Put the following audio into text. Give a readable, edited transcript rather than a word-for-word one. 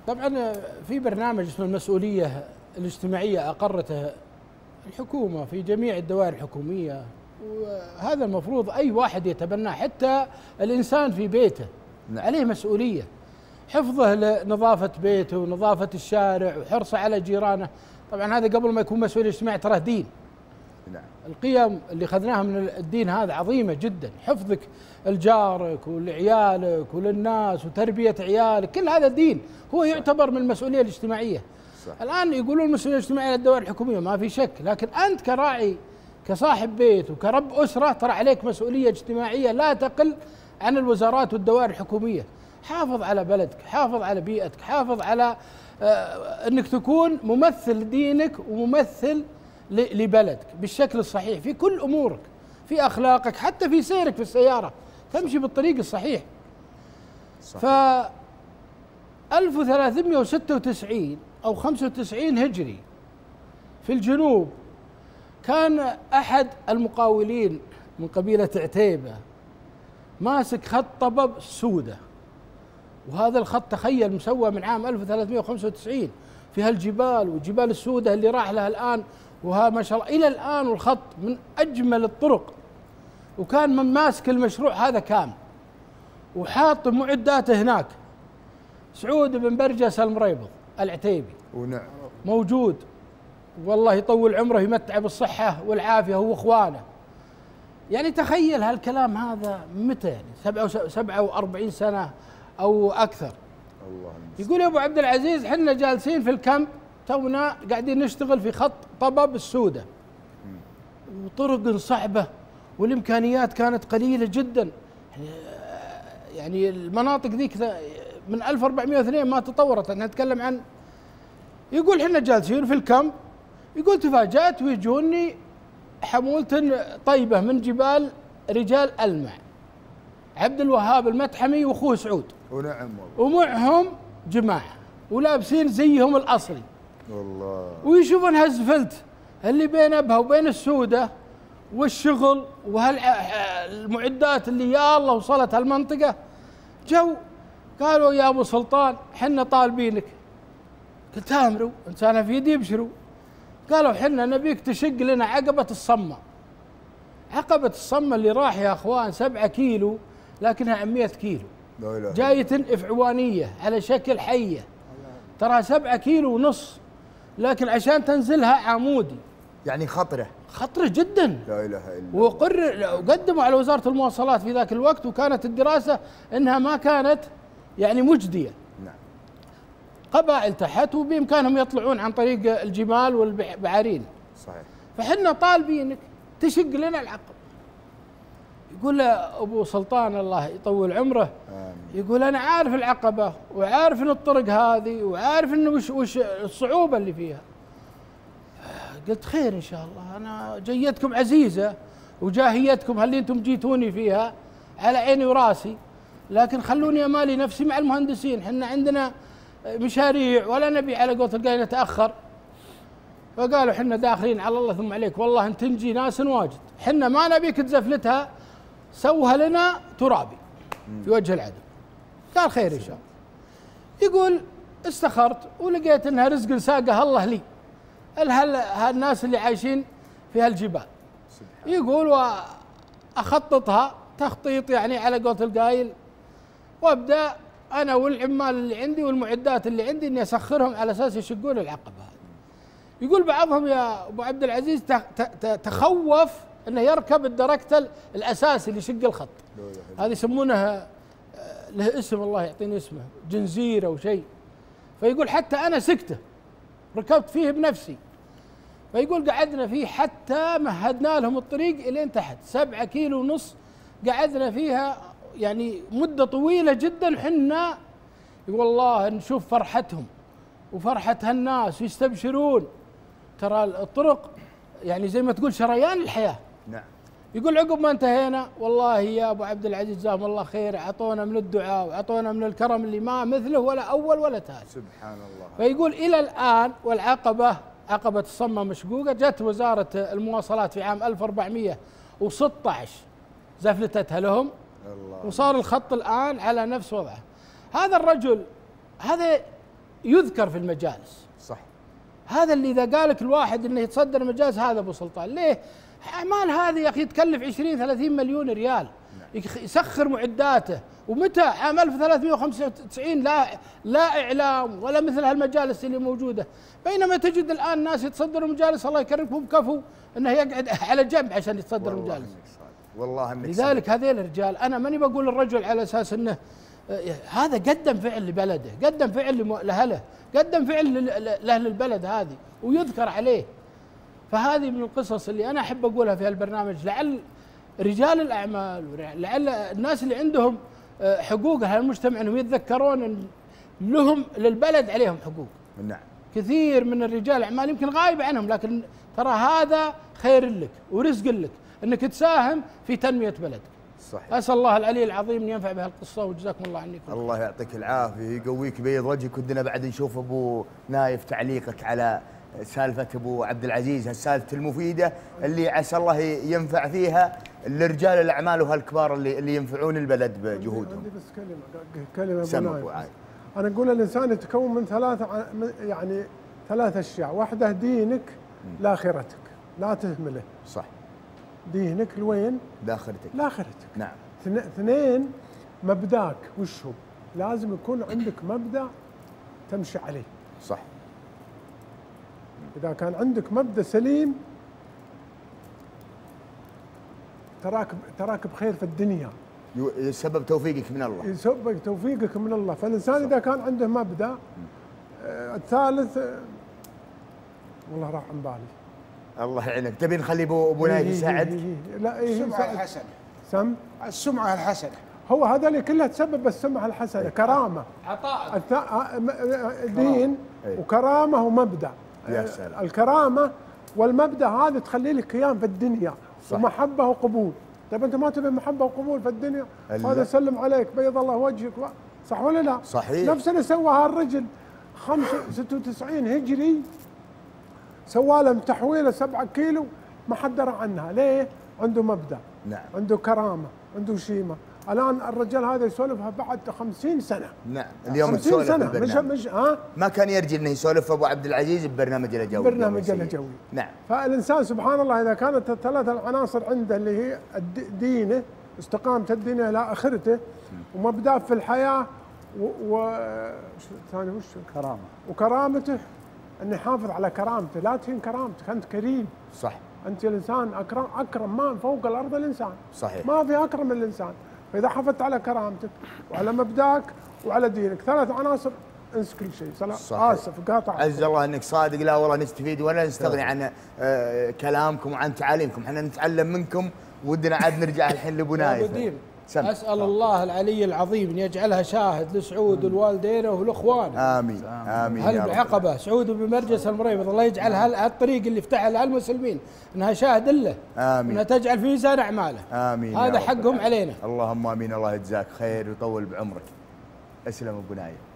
طبعا في برنامج اسمه المسؤولية الاجتماعية أقرته الحكومة في جميع الدوائر الحكومية، وهذا المفروض أي واحد يتبناه، حتى الإنسان في بيته عليه مسؤولية، حفظه لنظافة بيته ونظافة الشارع وحرصه على جيرانه. طبعا هذا قبل ما يكون مسؤولية اجتماعية تراه دين. القيم اللي أخذناها من الدين هذا عظيمة جدا، حفظك لجارك ولعيالك وللناس وتربية عيالك، كل هذا دين، هو يعتبر من المسؤولية الاجتماعية. صح. الآن يقولون المسؤولية الاجتماعية للدوائر الحكومية، ما في شك، لكن أنت كراعي كصاحب بيت وكرب أسرة ترى عليك مسؤولية اجتماعية لا تقل عن الوزارات والدوائر الحكومية. حافظ على بلدك، حافظ على بيئتك، حافظ على أنك تكون ممثل لدينك وممثل لبلدك بالشكل الصحيح في كل أمورك، في أخلاقك، حتى في سيرك في السيارة تمشي بالطريق الصحيح. ف 1396 أو 95 هجري في الجنوب كان أحد المقاولين من قبيلة عتيبة ماسك خط طبب سودة، وهذا الخط تخيل مسوى من عام 1395 في هالجبال وجبال السودة اللي راح لها الآن، وها ما شاء الله إلى الآن، والخط من أجمل الطرق، وكان من ماسك المشروع هذا كامل وحاط معداته هناك. سعود بن برجس المريبض العتيبي ونعم موجود، والله يطول عمره يمتع بالصحة والعافية هو واخوانه. يعني تخيل هالكلام هذا متى، يعني 47 سنة أو أكثر. الله يقول يا أبو عبد العزيز حنا جالسين في الكامب تونا قاعدين نشتغل في خط طبب السودة، وطرق صعبة والإمكانيات كانت قليلة جدا، يعني المناطق ذيك من 1402 ما تطورت. أنا أتكلم عن، يقول حنا جالسين في الكامب، يقول تفاجأت ويجوني حمولة طيبة من جبال رجال ألمع، عبد الوهاب المتحمي واخوه سعود، ونعم ومعهم جماعة ولابسين زيهم الأصلي والله، ويشوفون هالزفلت اللي بين أبها وبين السودة والشغل وهالمعدات اللي يا الله وصلت هالمنطقة. جو قالوا يا أبو سلطان حنا طالبينك. قلت امروا انت انا في يدي ابشروا. قالوا حنا نبيك تشق لنا عقبة الصمة. عقبة الصمة اللي راح يا اخوان 7 كيلو لكنها 100 كيلو، جاية إفعوانية على شكل حية، ترى 7 كيلو ونص، لكن عشان تنزلها عمودي، يعني خطرة جدا. لا اله الا الله. وقدموا على وزارة المواصلات في ذاك الوقت، وكانت الدراسة انها ما كانت يعني مجدية. نعم. قبائل تحت وبإمكانهم يطلعون عن طريق الجمال والبعارين. صحيح. فحنا طالبينك تشق لنا العقبة. يقول له أبو سلطان الله يطول عمره، آمين. يقول أنا عارف العقبة وعارف إن الطرق هذه وعارف إنه وش الصعوبة اللي فيها. قلت خير إن شاء الله، أنا جيتكم عزيزة وجاهيتكم اللي أنتم جيتوني فيها على عيني وراسي، لكن خلوني أمالي نفسي مع المهندسين، حنا عندنا مشاريع ولا نبي على قولة القايل نتأخر. فقالوا حنا داخلين على الله ثم عليك، والله أن تنجي ناس واجد، حنا ما نبيك تزفلتها، سوها لنا ترابي في وجه العدو. قال خير إن شاء الله. يقول استخرت ولقيت انها رزق ساقه الله لي هالناس اللي عايشين في هالجبال. يقول واخططها تخطيط يعني على قولة القايل، وابدا انا والعمال اللي عندي والمعدات اللي عندي اني اسخرهم على اساس يشقون العقبه هذه. يقول بعضهم يا ابو عبد العزيز تخوف انه يركب الدركتل الاساسي اللي يشق الخط، هذه يسمونها له اسم الله يعطيني اسمه، جنزير او شيء. فيقول حتى انا سكته ركبت فيه بنفسي. فيقول قعدنا فيه حتى مهدنا لهم الطريق الين تحت 7 كيلو ونص، قعدنا فيها يعني مده طويله جدا. حنا يقول والله نشوف فرحتهم وفرحه هالناس ويستبشرون، ترى الطرق يعني زي ما تقول شريان الحياه. نعم. يقول عقب ما انتهينا والله يا ابو عبد العزيز جزاهم الله خير، اعطونا من الدعاء واعطونا من الكرم اللي ما مثله ولا اول ولا ثاني. سبحان الله. فيقول الى الان والعقبه عقبه الصمه مشقوقه، جت وزاره المواصلات في عام 1416 زفلتتها لهم الله، وصار الخط الان على نفس وضعه. هذا الرجل هذا يذكر في المجالس. صح. هذا اللي إذا قالك الواحد إنه يتصدر المجالس هذا أبو سلطان. ليه؟ أعمال هذه يا أخي تكلف 20-30 مليون ريال، يسخر معداته، ومتى عام 1395 لا إعلام ولا مثل هالمجالس اللي موجودة، بينما تجد الآن ناس يتصدروا مجالس الله يكرمكم بكفو إنه يقعد على جنب عشان يتصدر المجالس. والله انك لذلك هذيل الرجال أنا ماني بقول الرجل على أساس إنه هذا قدم فعل لبلده، قدم فعل لأهله، قدم فعل لأهل البلد هذه ويذكر عليه. فهذه من القصص اللي أنا أحب أقولها في هالبرنامج، لعل رجال الأعمال ولعل الناس اللي عندهم حقوق هالمجتمع أنهم يتذكرون أن لهم للبلد عليهم حقوق. نعم. كثير من الرجال الأعمال يمكن غايب عنهم، لكن ترى هذا خير لك ورزق لك أنك تساهم في تنمية بلدك. صحيح. أسأل الله العلي العظيم أن ينفع بهالقصة، وجزاكم الله عنكم. الله يعطيك العافية، يقويك بيض وجهك. ودنا بعد نشوف أبو نايف تعليقك على سالفة أبو عبد العزيز، هالسالفة المفيدة اللي عسى الله ينفع فيها الرجال الأعمال وهالكبار اللي ينفعون البلد بجهودهم. عندي بس كلمة أبو نايف. أنا أقول الإنسان يتكون من ثلاث أشياء، واحدة دينك لآخرتك، لا تهمله. صح. دينك لوين؟ لآخرتك. لآخرتك. نعم. اثنين مبداك، وش هو؟ لازم يكون عندك مبدأ تمشي عليه. صح. إذا كان عندك مبدأ سليم تراك بخير في الدنيا. سبب توفيقك من الله. يسبب توفيقك من الله. فالإنسان صح. إذا كان عنده مبدأ. الثالث والله راح عن بالي. الله يعينك. تبي نخلي ابو نايف يساعد؟ لا السمعة الحسنة. السمعة الحسنة. هو هذا اللي كلها تسبب السمعة الحسنة. كرامة، عطاء، دين وكرامة ومبدأ. يا سلام. الكرامة والمبدأ هذا تخلي لك قيام في الدنيا. صح. ومحبة وقبول. طيب أنت ما تبي محبة وقبول في الدنيا؟ هذا يسلم عليك بيض الله وجهك، صح ولا لا؟ صحيح. نفس اللي سواها الرجل 96 هجري، سوى لهم تحويله 7 كيلو ما حد درى عنها. ليه؟ عنده مبدأ. نعم. عنده كرامة، عنده شيمة. الآن الرجال هذا يسولفها بعد 50 سنة. نعم. اليوم 50 سنة مش ما كان يرجي انه يسولف ابو عبد العزيز ببرنامج الجوي. برنامج الجوي. نعم. فالإنسان سبحان الله إذا كانت الثلاث العناصر عنده اللي هي دينه، استقامة الدين إلى آخرته، ومبدأ في الحياة ثاني وش؟ كرامة. وكرامته، أن يحافظ على كرامته، لا تهين كرامتك، أنت كريم. صح. أنت الإنسان أكرم ما فوق الأرض الإنسان. صحيح. ما في أكرم من الإنسان. فإذا حافظت على كرامتك وعلى مبدأك وعلى دينك، 3 عناصر، انسى كل شيء. آسف قاطع. عز الله انك صادق. لا والله نستفيد ولا نستغني عن كلامكم وعن تعاليمكم، احنا نتعلم منكم. ودنا عاد نرجع الحين لابو نايف. أسأل الله العلي العظيم أن يجعلها شاهد لسعود والوالدين والأخوان. آمين آمين. هل بعقبة سعود بمرجس المريبض، الله يجعل هالطريق اللي فتحها للمسلمين أنها شاهد له. آمين. أنها تجعل في ميزان أعماله. آمين. هذا حقهم علينا. اللهم آمين. الله يجزاك خير ويطول بعمرك. اسلم ابو نايف.